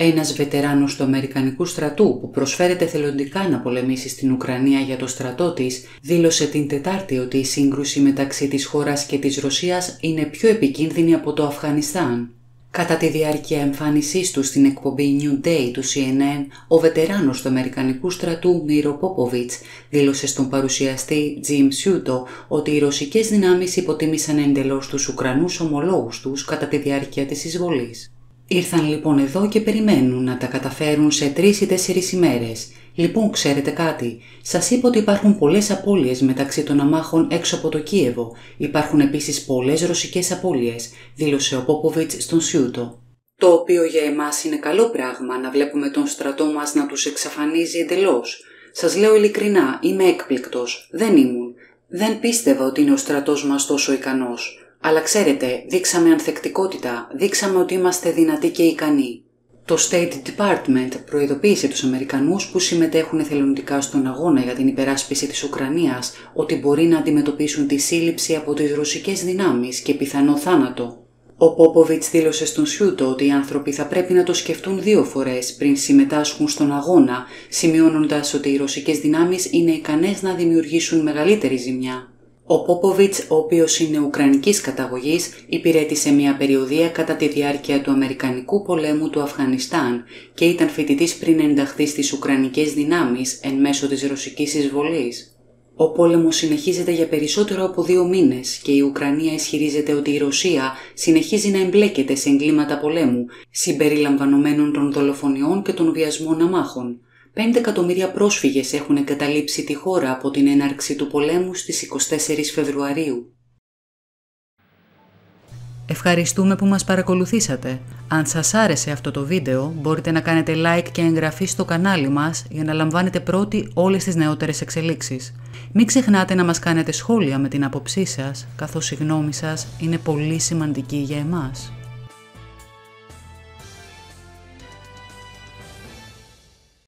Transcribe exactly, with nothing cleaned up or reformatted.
Ένας βετεράνος του Αμερικανικού στρατού που προσφέρεται θελοντικά να πολεμήσει στην Ουκρανία για το στρατό της, δήλωσε την Τετάρτη ότι η σύγκρουση μεταξύ της χώρας και της Ρωσίας είναι πιο επικίνδυνη από το Αφγανιστάν. Κατά τη διάρκεια εμφάνισής του στην εκπομπή New Day του σι εν εν, ο βετεράνος του Αμερικανικού στρατού Μύρο Πόποβιτς δήλωσε στον παρουσιαστή Jim Sciutto ότι οι ρωσικές δυνάμεις υποτίμησαν εντελώς τους Ουκρανούς ομολόγους τους κατά τη διάρκεια της εισβολής. Ήρθαν λοιπόν εδώ και περιμένουν να τα καταφέρουν σε τρεις ή τέσσερις ημέρες. Λοιπόν, ξέρετε κάτι, σας είπα ότι υπάρχουν πολλές απώλειες μεταξύ των αμάχων έξω από το Κίεβο. Υπάρχουν επίσης πολλές ρωσικές απώλειες, δήλωσε ο Πόποβιτς στον Sciutto. Το οποίο για εμάς είναι καλό πράγμα να βλέπουμε τον στρατό μας να τους εξαφανίζει εντελώς. Σας λέω ειλικρινά, είμαι έκπληκτος. Δεν ήμουν. Δεν πίστευα ότι είναι ο στρατός μας τόσο ικανός. Αλλά ξέρετε, δείξαμε ανθεκτικότητα, δείξαμε ότι είμαστε δυνατοί και ικανοί. Το State Department προειδοποίησε τους Αμερικανούς που συμμετέχουν εθελοντικά στον αγώνα για την υπεράσπιση της Ουκρανίας ότι μπορεί να αντιμετωπίσουν τη σύλληψη από τις ρωσικές δυνάμεις και πιθανό θάνατο. Ο Πόποβιτς δήλωσε στον Sciutto ότι οι άνθρωποι θα πρέπει να το σκεφτούν δύο φορές πριν συμμετάσχουν στον αγώνα, σημειώνοντας ότι οι ρωσικές δυνάμεις είναι ικανές να δημιουργήσουν μεγαλύτερη ζημιά. Ο Πόποβιτς, ο οποίος είναι ουκρανικής καταγωγής, υπηρέτησε μια περιοδεία κατά τη διάρκεια του Αμερικανικού πολέμου του Αφγανιστάν και ήταν φοιτητής πριν ενταχθεί στις Ουκρανικές δυνάμεις εν μέσω της ρωσικής εισβολής. Ο πόλεμος συνεχίζεται για περισσότερο από δύο μήνες και η Ουκρανία ισχυρίζεται ότι η Ρωσία συνεχίζει να εμπλέκεται σε εγκλήματα πολέμου, συμπεριλαμβανομένων των δολοφονιών και των βιασμών αμάχων. Πέντε εκατομμύρια πρόσφυγες έχουν εγκαταλείψει τη χώρα από την έναρξη του πολέμου στις εικοστή τέταρτη Φεβρουαρίου. Ευχαριστούμε που μας παρακολουθήσατε. Αν σας άρεσε αυτό το βίντεο, μπορείτε να κάνετε like και εγγραφή στο κανάλι μας για να λαμβάνετε πρώτοι όλες τις νεότερες εξελίξεις. Μην ξεχνάτε να μας κάνετε σχόλια με την άποψή σας, καθώς η γνώμη σας είναι πολύ σημαντική για εμάς.